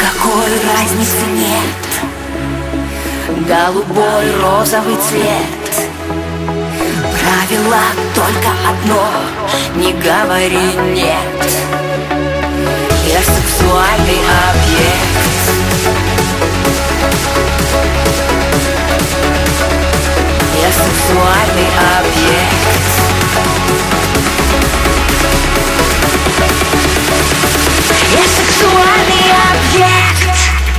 никакой разницы нет. Голубой, розовый цвет. Правило только одно: не говори нет. Я сексуальный объект. Я сексуальный объект. Я сексуальный объект.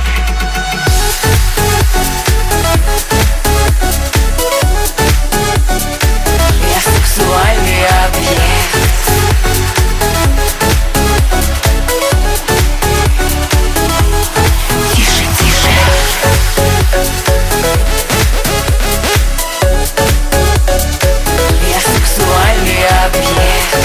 Я сексуальный объект. Тише, тише. Я сексуальный объект.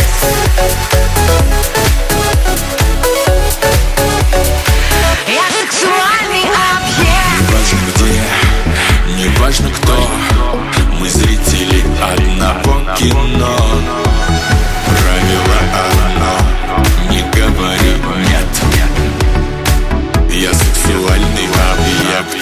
Я сексуальный объект. Неважно где, неважно кто, мы зрители одного кино. Правило одно: не говори нет. Я сексуальный объект.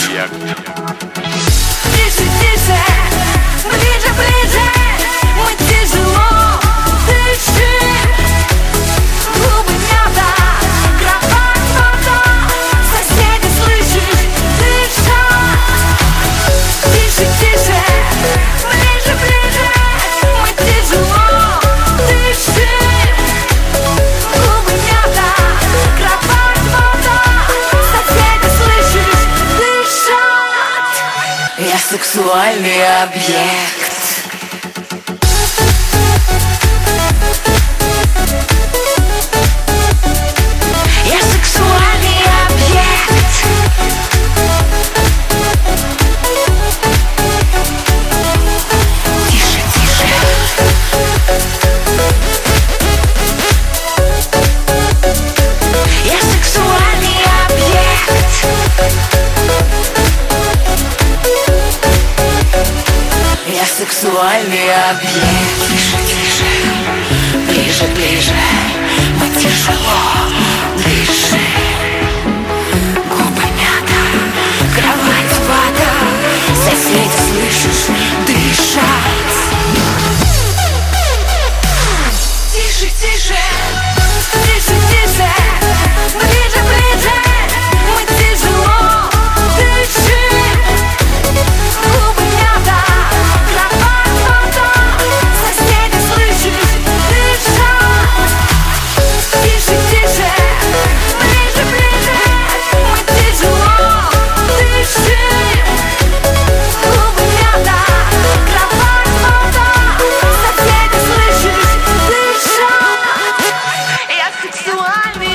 Тише, тише, ближе, ближе. Мы тяжело дышим. Губы мята, кровать вода. Соседи, слышишь, дышат. Тише, тише, ближе, ближе. Мы тяжело дышим. Губы мята, кровать вода. Соседи, слышишь, дышат. Я сексуальный объект. Я сексуальный объект. Тише, тише. Я сексуальный объект. Я сексуальный объект. Тише, тише, ближе, ближе. Мы тяжело дышим. Губы мята, кровать вода. Соседи, слышишь, дышат. Тише, тише, тише, тише. Ближе, ближе. Мы тяжело дышим. Губы мята, кровать вода. Соседи, слышишь, дышат. Тише, тише, ближе, ближе. Мы тяжело дышим. Губы мята, кровать вода. Соседи, слышишь, дышат. Я сексуальный